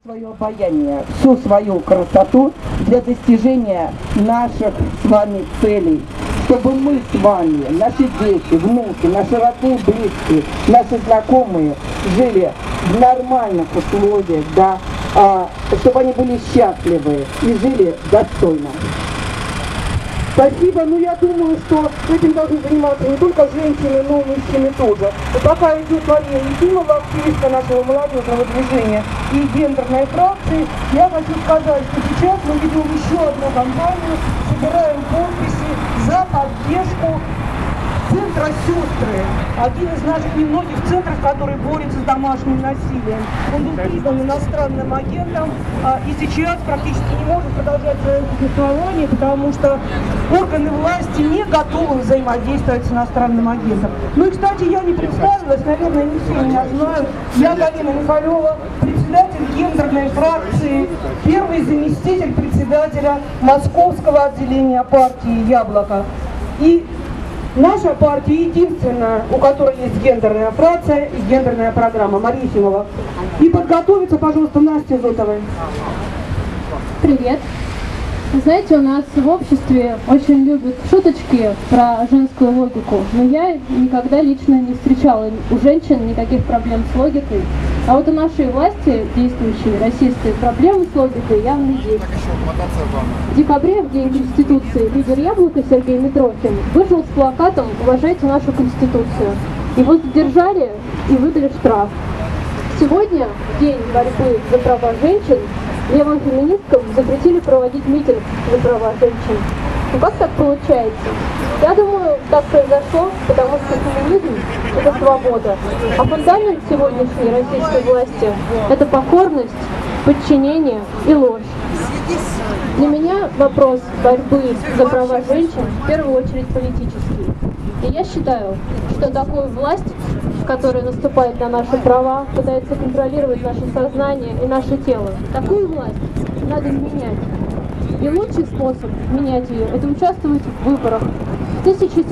свое обаяние, всю свою красоту для достижения наших с вами целей. Чтобы мы с вами, наши дети, внуки, наши родные, близкие, наши знакомые жили в нормальных условиях, да, чтобы они были счастливы и жили достойно. Спасибо, но я думаю, что этим должны заниматься не только женщины, но и мужчины тоже. И пока идет Мария Ефимова, активистка нашего молодежного движения и гендерной фракции, я хочу сказать, что сейчас мы ведем еще одну кампанию, собираем подписи за поддержку центра «Сестры», один из наших немногих центров, который борется с домашним насилием. Он был признан иностранным агентом и сейчас практически не может продолжать свое существование, потому что органы власти не готовы взаимодействовать с иностранным агентом. Ну и, кстати, я не представилась, наверное, не все меня знают. Я Галина Михалева, председатель гендерной фракции, первый заместитель председателя Московского отделения партии «Яблоко». И наша партия единственная, у которой есть гендерная фракция и гендерная программа. Мария Ефимова. И подготовиться, пожалуйста, Насте Зотовой. Привет. Знаете, у нас в обществе очень любят шуточки про женскую логику, но я никогда лично не встречала у женщин никаких проблем с логикой. А вот у нашей власти, действующей российской, проблемы с логикой явно есть. В декабре, в День Конституции, лидер «Яблока» Сергей Митрохин вышел с плакатом «Уважайте нашу Конституцию». Его задержали и выдали штраф. Сегодня, в День борьбы за права женщин, левым феминисткам запретили проводить митинг за права женщин. Ну как так получается? Я думаю, так произошло, потому что феминизм – это свобода. А фундамент сегодняшней российской власти – это покорность, подчинение и ложь. Для меня вопрос борьбы за права женщин в первую очередь политический. И я считаю, что такую власть, которая наступает на наши права, пытается контролировать наше сознание и наше тело, такую власть надо менять. И лучший способ менять ее – это участвовать в выборах. В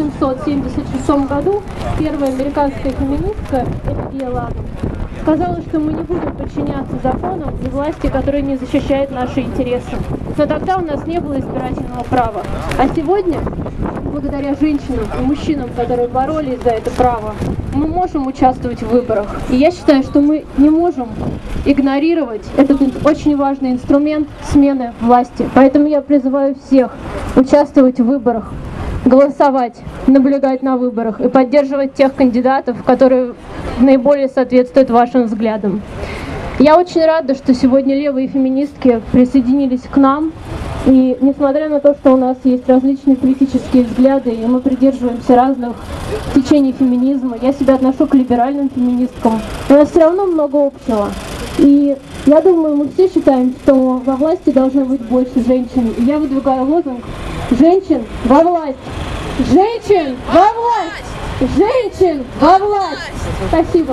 1776 году первая американская феминистка Элизабет Ладом сказала, что мы не будем подчиняться законам и власти, которая не защищает наши интересы. Но тогда у нас не было избирательного права. А сегодня, благодаря женщинам и мужчинам, которые боролись за это право, мы можем участвовать в выборах. И я считаю, что мы не можем игнорировать этот очень важный инструмент смены власти. Поэтому я призываю всех участвовать в выборах, голосовать, наблюдать на выборах и поддерживать тех кандидатов, которые наиболее соответствуют вашим взглядам. Я очень рада, что сегодня левые феминистки присоединились к нам. И несмотря на то, что у нас есть различные политические взгляды, и мы придерживаемся разных течений феминизма, я себя отношу к либеральным феминисткам, у нас все равно много общего. И я думаю, мы все считаем, что во власти должно быть больше женщин. И я выдвигаю лозунг «Женщин во власть! Женщин во власть! Женщин во власть!» Спасибо.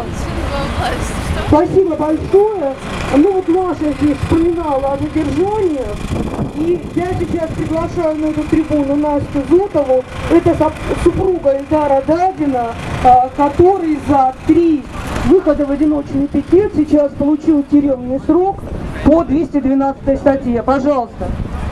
Спасибо большое. Ну вот Маша здесь вспоминала о задержании. И я сейчас приглашаю на эту трибуну Настю Зотову. Это супруга Эльдара Дадина, который за 3 выхода в одиночный пикет сейчас получил тюремный срок по 212 статье. Пожалуйста.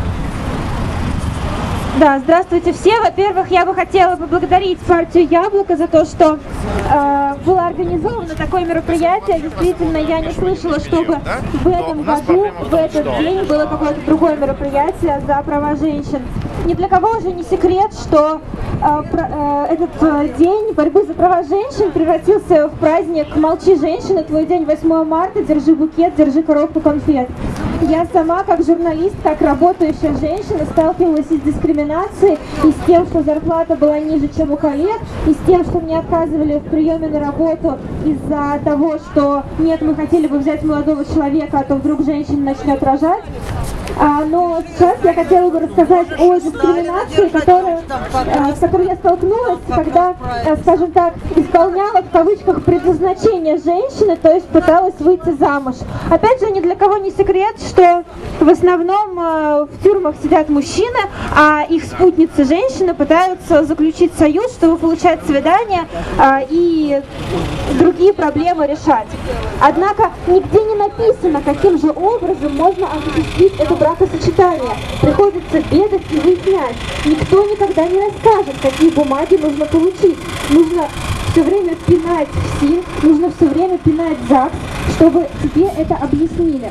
Да, здравствуйте все. Во-первых, я бы хотела поблагодарить партию «Яблоко» за то, что было организовано такое мероприятие. Действительно, я не слышала, чтобы в этом году, в этот день было какое-то другое мероприятие за права женщин. Ни для кого уже не секрет, что этот день борьбы за права женщин превратился в праздник «Молчи, женщина, твой день 8 марта, держи букет, держи коробку конфет». Я сама, как журналист, как работающая женщина, сталкивалась и с дискриминацией, и с тем, что зарплата была ниже, чем у коллег, и с тем, что мне отказывали в приеме на работу из-за того, что нет, мы хотели бы взять молодого человека, а то вдруг женщина начнет рожать. Но сейчас я хотела бы рассказать о дискриминации, с которой я столкнулась, когда, скажем так, из исполняла в кавычках предназначение женщины, то есть пыталась выйти замуж. Опять же, ни для кого не секрет, что в основном в тюрьмах сидят мужчины, а их спутницы женщины пытаются заключить союз, чтобы получать свидания и другие проблемы решать. Однако нигде не написано, каким же образом можно осуществить это бракосочетание. Приходится бегать и выяснять. Никто никогда не расскажет, какие бумаги нужно получить. Нужно все время пинать в СИН, нужно все время пинать ЗАГС, чтобы тебе это объяснили.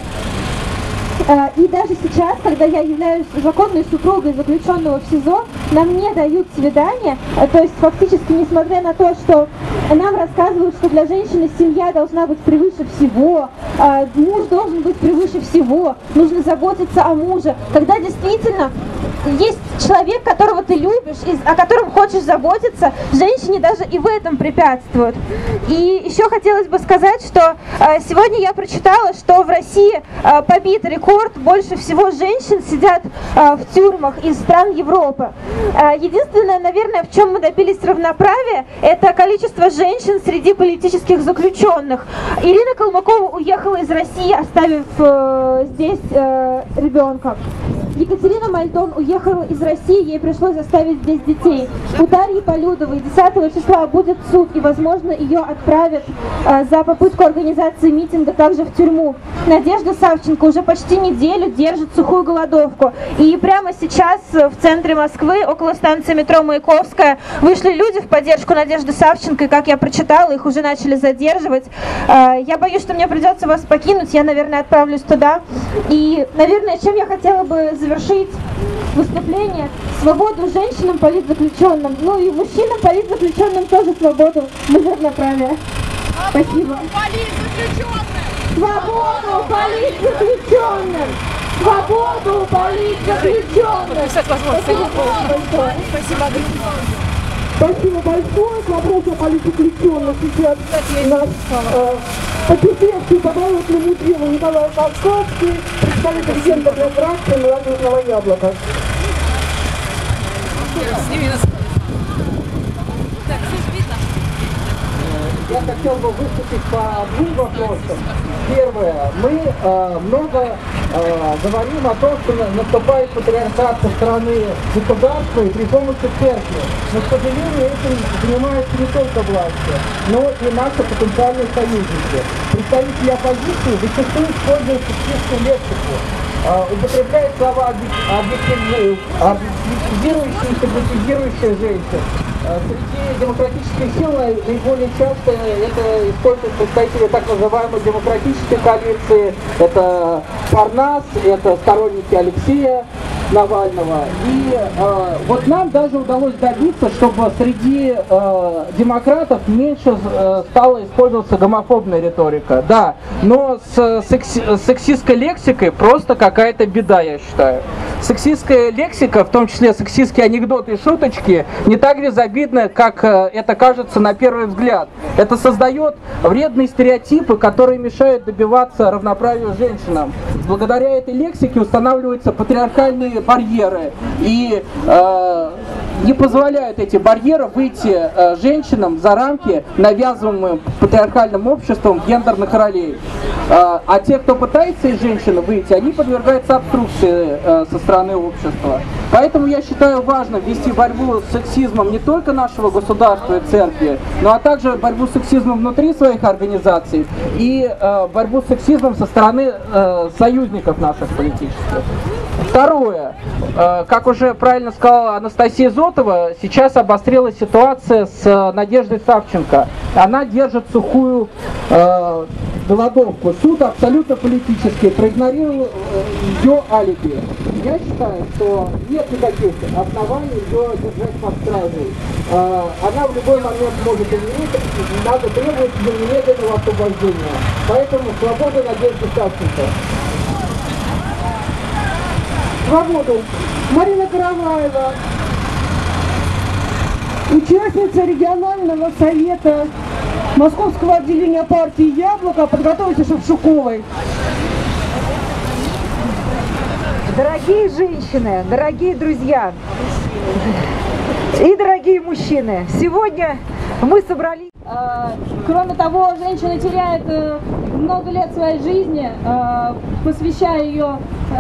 И даже сейчас, когда я являюсь законной супругой заключенного в СИЗО, нам не дают свидания, то есть фактически, несмотря на то, что нам рассказывают, что для женщины семья должна быть превыше всего, муж должен быть превыше всего, нужно заботиться о муже, когда действительно есть человек, которого ты любишь, о котором хочешь заботиться, женщине даже и в этом препятствуют. И еще хотелось бы сказать, что сегодня я прочитала, что в России побит рекорд, больше всего женщин сидят в тюрьмах из стран Европы. Единственное, наверное, в чем мы добились равноправия, это количество женщин среди политических заключенных. Ирина Калмыкова уехала из России, оставив здесь ребенка. Екатерина Мальдон уехала из России, ей пришлось оставить здесь детей. У Дарьи Полюдовой 10 числа будет суд, и, возможно, ее отправят за попытку организации митинга также в тюрьму. Надежда Савченко уже почти неделю держит сухую голодовку. И прямо сейчас в центре Москвы, около станции метро Маяковская, вышли люди в поддержку Надежды Савченко, и, как я прочитала, их уже начали задерживать. Я боюсь, что мне придется вас покинуть, я, наверное, отправлюсь туда. И, наверное, чем я хотела бы завершить выступление: свободу женщинам, политзаключенным, ну и мужчинам, политзаключенным тоже свободу, равноправие. Спасибо. Свободу политзаключенным! Свободу политзаключенным! Спасибо большое. К вопросу о политзаключенных сейчас наш потерпевший по болотному делу Николай Ковковский, представитель гендерной фракции «Молодежного яблока». Я хотел бы выступить по двум вопросам. Первое. Мы много говорим о том, что наступает патриархат со стороны государства и при помощи церкви. Но, к сожалению, этим занимаются не только власти, но и наши потенциальные союзники. Представители оппозиции зачастую используют сексистскую лексику, употребляют слова объективирующие и сигнифицирующие женщин. Среди демократических сил наиболее часто это используют представители так называемой демократической коалиции. Это Парнас, это сторонники Алексея Навального. И вот нам даже удалось добиться, чтобы среди демократов меньше стала использоваться гомофобная риторика. Да, но с сексистской лексикой просто какая-то беда, я считаю. Сексистская лексика, в том числе сексистские анекдоты и шуточки, не так безобидны, как это кажется на первый взгляд. Это создает вредные стереотипы, которые мешают добиваться равноправия женщинам. Благодаря этой лексике устанавливаются патриархальные барьеры и не позволяют эти барьеры выйти женщинам за рамки, навязываемым патриархальным обществом гендерных ролей. А те, кто пытается из женщины выйти, они подвергаются обструкции со стороны общества. Поэтому я считаю важным вести борьбу с сексизмом не только нашего государства и церкви, но а также борьбу с сексизмом внутри своих организаций и борьбу с сексизмом со стороны союзников наших политических. Второе. Как уже правильно сказала Анастасия Зотова, сейчас обострилась ситуация с Надеждой Савченко. Она держит сухую голодовку. Суд абсолютно политический, проигнорировал ее алиби. Я считаю, что нет никаких оснований ее держать под стражей. Она в любой момент может умереть, надо требовать ее немедленного освобождения. Поэтому свобода Надежды Савченко. Свободу. Марина Караваева, участница регионального совета Московского отделения партии «Яблоко», подготовиться Шевчуковой. Дорогие женщины, дорогие друзья и дорогие мужчины, сегодня Мы собрались. Кроме того, женщина теряет много лет своей жизни, посвящая ее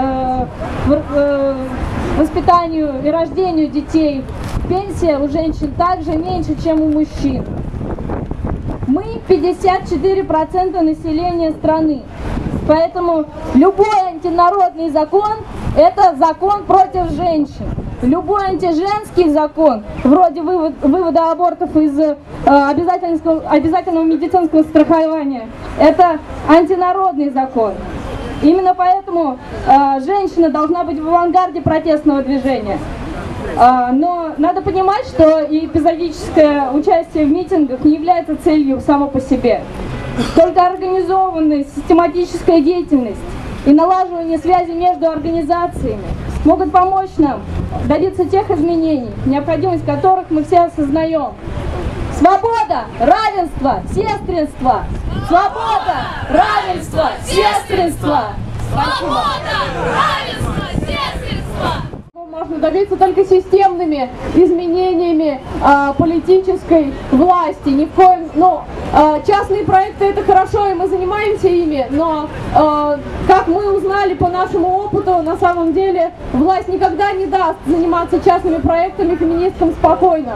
воспитанию и рождению детей. Пенсия у женщин также меньше, чем у мужчин. Мы 54% населения страны, поэтому любой антинародный закон – это закон против женщин. Любой антиженский закон, вроде вывода абортов из обязательного медицинского страхования, это антинародный закон. Именно поэтому женщина должна быть в авангарде протестного движения. Но надо понимать, что и эпизодическое участие в митингах не является целью само по себе. Только организованная систематическая деятельность и налаживание связи между организациями могут помочь нам добиться тех изменений, необходимость которых мы все осознаем. Свобода, равенство, сестринство! Свобода, равенство, сестринство! Свобода, равенство, сестринство! Можно добиться только системными изменениями политической власти. Ни в коем, частные проекты это хорошо, и мы занимаемся ими, но как мы узнали по нашему опыту, на самом деле власть никогда не даст заниматься частными проектами феминисткам спокойно.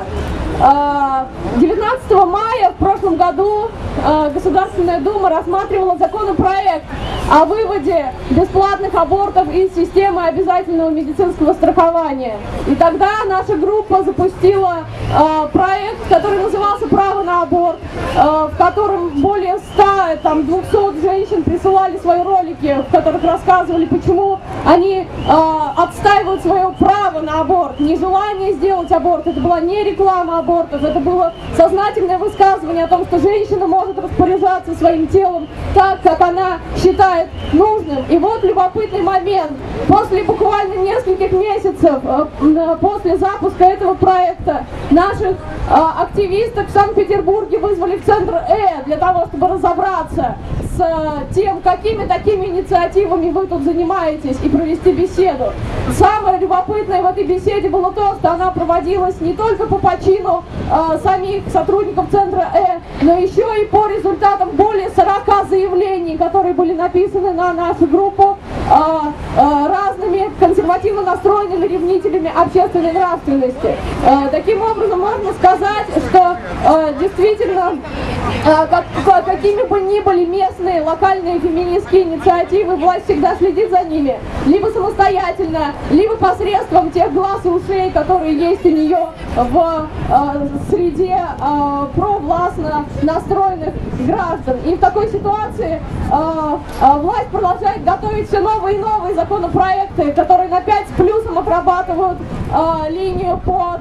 19 мая в прошлом году Государственная Дума рассматривала законопроект о выводе бесплатных абортов из системы обязательного медицинского страхования. И тогда наша группа запустила проект, который назывался «Право на аборт», в котором более 200 женщин присылали свои ролики, в которых рассказывали, почему они отстаивают свое право на аборт, нежелание сделать аборт. Это была не реклама абортов, это было сознательное высказывание о том, что женщина может распоряжаться своим телом так, как она считает нужным. И вот любопытный момент. После буквально нескольких месяцев после запуска этого проекта наших активисток в Санкт-Петербурге вызвали в центр для того, чтобы разобраться с тем, какими такими инициативами вы тут занимаетесь, и провести беседу. Самое любопытное в этой беседе было то, что она проводилась не только по почину самих сотрудников центра но еще и по результатам более 40 заявлений, которые были написаны на нашу группу разными консервативно настроенными ревнителями общественной нравственности. Таким образом, можно сказать, что действительно, какими бы ни были местные, локальные феминистские инициативы, власть всегда следит за ними, либо самостоятельно, либо посредством тех глаз и ушей, которые есть у нее в среде провластно настроенных граждан. И в такой ситуации власть продолжает готовить все новые и новые законопроекты, которые на 5 с плюсом отрабатывают линию по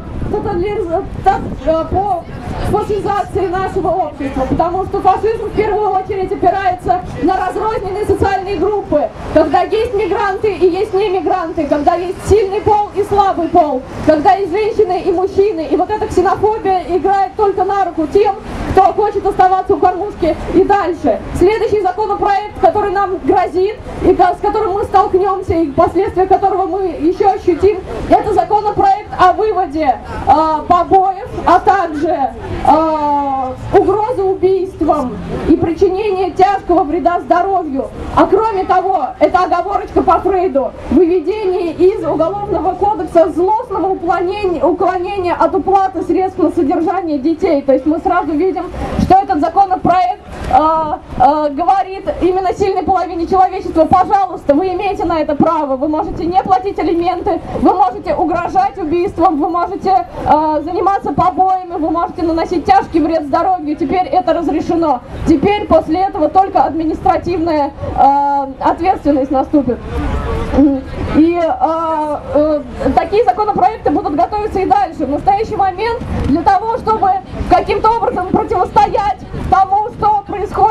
фашизации нашего общества, потому что фашизм в первую очередь опирается на разрозненные социальные группы, когда есть мигранты и есть немигранты, когда есть сильный пол и слабый пол, когда есть женщины и мужчины, и вот эта ксенофобия играет только на руку тем, кто хочет оставаться у кормушки и дальше. Следующий законопроект, который нам грозит, и с которым мы столкнемся, и последствия которого мы еще ощутим, это законопроект о выводе побоев, а также угрозы убийством и причинение тяжкого вреда здоровью. А кроме того, это оговорочка по Фрейду, выведение из Уголовного кодекса злостного уклонения от уплаты средств на содержание детей. То есть мы сразу видим, что этот законопроект говорит именно сильной половине человечества: пожалуйста, вы имеете на это право, вы можете не платить алименты, вы можете угрожать убийством, вы можете заниматься побоями, вы можете наносить тяжкий вред здоровью. Теперь это разрешено. Теперь после этого только административная ответственность наступит. И такие законопроекты будут готовиться и дальше. В настоящий момент для того, чтобы каким-то образом противостоять тому, что происходит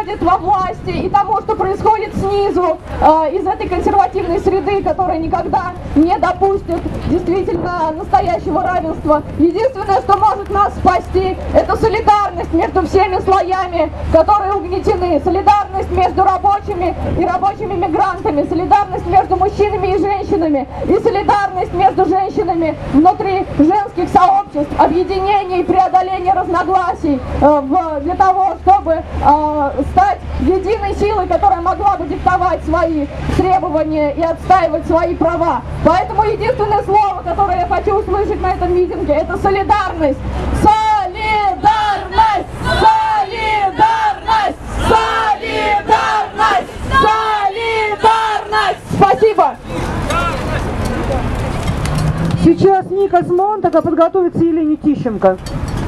происходит во власти и тому, что происходит снизу, из этой консервативной среды, которая никогда не допустит действительно настоящего равенства. Единственное, что может нас спасти, это солидарность между всеми слоями, которые угнетены, солидарность между рабочими и рабочими мигрантами, солидарность между мужчинами и женщинами, и солидарность между женщинами внутри женских сообществ, объединение и преодоление разногласий для того, чтобы стать единой силой, которая могла бы диктовать свои требования и отстаивать свои права. Поэтому единственное слово, которое я хочу услышать на этом митинге, это солидарность. Солидарность! Солидарность! Солидарность! Солидарность! Спасибо! Сейчас Никас Монтака подготовится Елене Тищенко.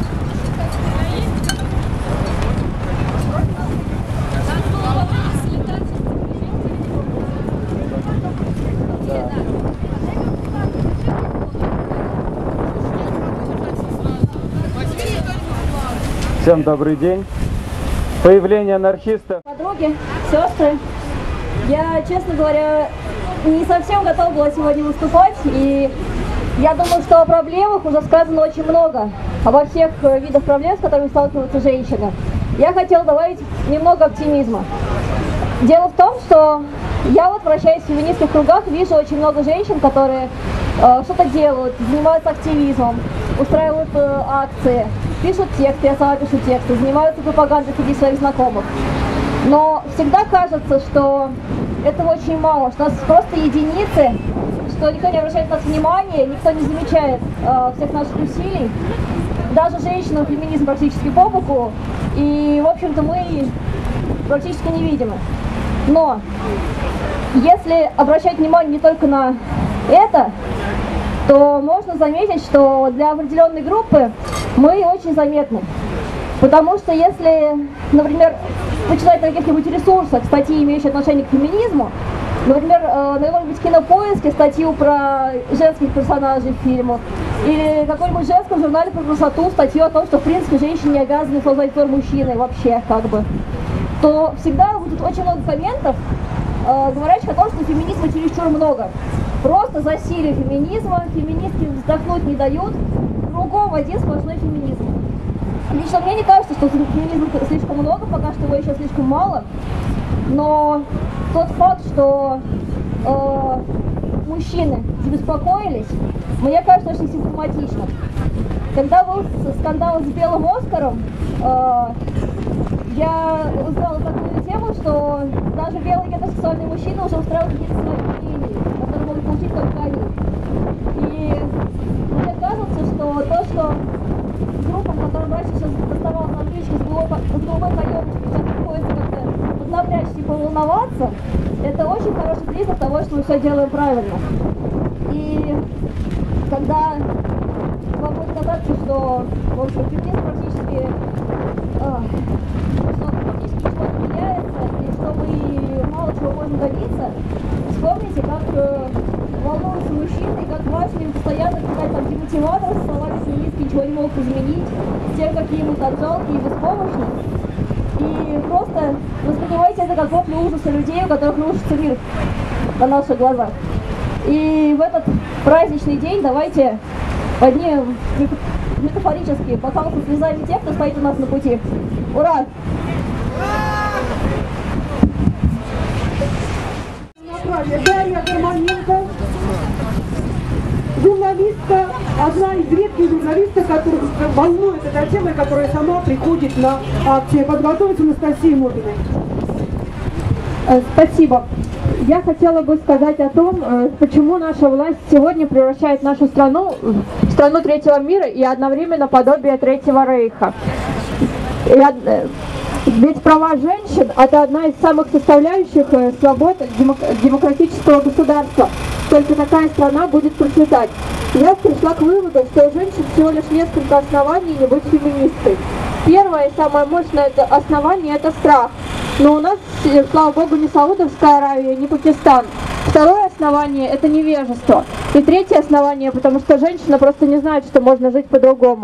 Всем добрый день. Появление анархистов. Подруги, сестры, я, честно говоря, не совсем готова была сегодня выступать, и я думаю, что о проблемах уже сказано очень много, обо всех видах проблем, с которыми сталкиваются женщины. Я хотела добавить немного оптимизма. Дело в том, что я вот, вращаясь в феминистских кругах, вижу очень много женщин, которые что-то делают, занимаются активизмом, устраивают акции, пишут тексты, я сама пишу тексты, занимаются пропагандой среди своих знакомых. Но всегда кажется, что этого очень мало, что нас просто единицы, что никто не обращает на нас внимания, никто не замечает всех наших усилий. Даже женщинам феминизм практически по боку, и, в общем-то, мы практически невидимы. Но если обращать внимание не только на это, то можно заметить, что для определенной группы мы очень заметны. Потому что если, например, почитать на каких-нибудь ресурсах статьи, имеющие отношение к феминизму, например, на каком-нибудь Кинопоиске статью про женских персонажей в фильмах, или какой-нибудь женском журнале про красоту статью о том, что в принципе женщины не обязаны создать твор мужчины вообще, как бы, то всегда будет очень много комментов, говорящих о том, что феминизма чересчур много. Просто засилие феминизма, феминистки вздохнуть не дают, кругом один сплошной феминизм. Лично мне не кажется, что феминизма слишком много, пока что его еще слишком мало, но тот факт, что мужчины забеспокоились, мне кажется, очень симптоматично. Когда был скандал с белым Оскаром, я узнала такую тему, что даже белые гетеросексуальные мужчины уже устраивают какие-то свои премии, которые могут получить только они. И мне кажется, что то, что группам, которым раньше сейчас доставалось на отличке с голубой каемочкой, сейчас приходится как-то поднапрячься и поволноваться, это очень хороший признак того, что мы все делаем правильно. И когда вам будет казаться, что, в общем, феминизм практически ничего не меняется, и что мы мало чего можем добиться, вспомните, как волнуются мужчины, и как важно им постоянно писать там демотиваторы со словами «феминистки ничего не могут изменить», тем, какие мы так жалкие и беспомощные. И просто воспринимайте это как вопли ужаса людей, у которых рушится мир на наших глазах. И в этот праздничный день давайте поднимем метафорически бокал со слезами тех, кто стоит у нас на пути. Ура! Дарья Гармоненко, журналистка, одна из редких журналистов, которых волнует эта тема, которая сама приходит на акции. Подготовится Анастасия Мобиной. Спасибо. Я хотела бы сказать о том, почему наша власть сегодня превращает нашу страну в страну третьего мира и одновременно подобие Третьего Рейха. Ведь права женщин – это одна из самых составляющих свобод демократического государства. Только такая страна будет процветать. Я пришла к выводу, что у женщин всего лишь несколько оснований не быть феминисткой. Первое и самое мощное основание – это страх. Но у нас, слава богу, не Саудовская Аравия, не Пакистан. Второе основание – это невежество. И третье основание, потому что женщина просто не знает, что можно жить по-другому.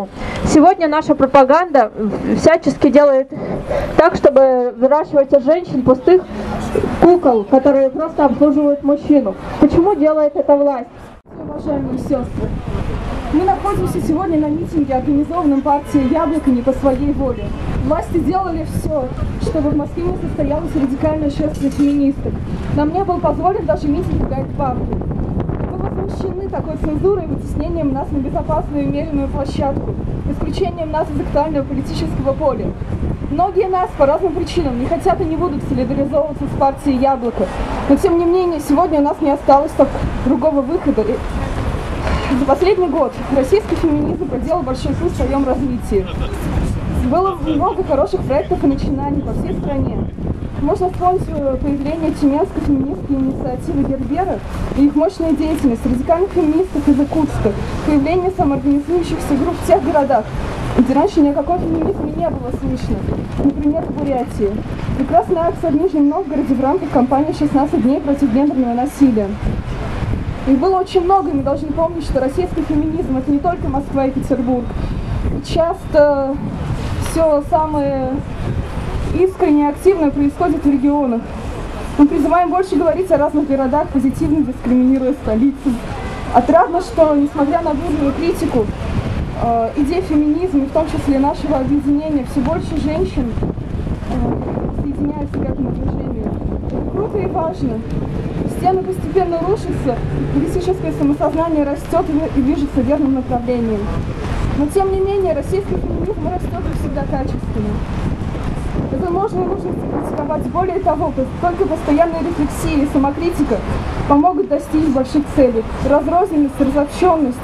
Сегодня наша пропаганда всячески делает так, чтобы выращивать из женщин пустых кукол, которые просто обслуживают мужчину. Почему делает это власть? Уважаемые сестры, мы находимся сегодня на митинге, организованном партией «Яблоко» не по своей воле. Власти делали все, чтобы в Москве не состоялось радикальное шествие феминисток. Нам не был позволен даже митинг в гайд-парке. Мы возмущены такой цензурой и вытеснением нас на безопасную и умеренную площадку, исключением нас из актуального политического поля. Многие нас по разным причинам не хотят и не будут солидаризовываться с партией «Яблоко». Но тем не менее, сегодня у нас не осталось другого выхода. За последний год российский феминизм проделал большой путь в своем развитии. Было много хороших проектов и начинаний по всей стране. Можно вспомнить появление Тюменской феминистской инициативы Гербера и их мощная деятельность радикальных феминистов из Иркутска, появление самоорганизующихся групп в тех городах, где раньше ни о каком феминизме не было слышно. Например, в Бурятии. Прекрасная акция в Нижнем Новгороде в рамках кампании «16 дней против гендерного насилия». Их было очень много, и мы должны помнить, что российский феминизм – это не только Москва и Петербург. Часто все самое искренне и активное происходит в регионах. Мы призываем больше говорить о разных городах, позитивно дискриминируя столицу. Отрадно, что, несмотря на бурную критику идей феминизма, и в том числе нашего объединения, все больше женщин присоединяются к этому движению. Это круто и важно. Стены постепенно рушатся, политическое самосознание растет и движется в верном направлении. Но тем не менее, российский феминизм растет и всегда качественно. Это можно и нужно практиковать. Более того, только постоянная рефлексия и самокритика помогут достичь больших целей. Разрозненность, разобщенность,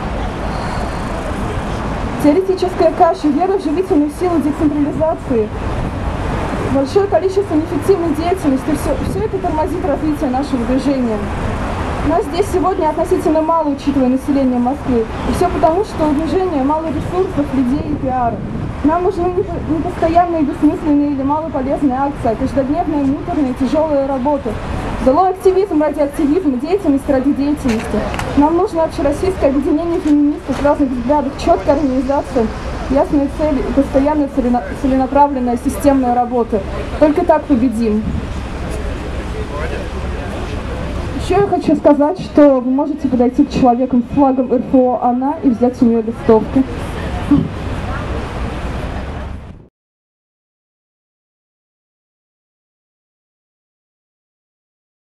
теоретическая каша, вера в живительную силу децентрализации, большое количество неэффективной деятельности, все это тормозит развитие нашего движения. Нас здесь сегодня относительно мало, учитывая население Москвы. И все потому, что у движения мало ресурсов, людей и пиара. Нам нужны не постоянные, бессмысленные или малополезные акции, а каждодневная, муторная, тяжелая работа. Долой активизм ради активизма, деятельность ради деятельности. Нам нужно общероссийское объединение феминистов разных взглядов, четкая организация, ясные цели и постоянная целенаправленная системная работа. Только так победим. Еще я хочу сказать, что вы можете подойти к человеку с флагом РФО «Она» и взять у нее листовку.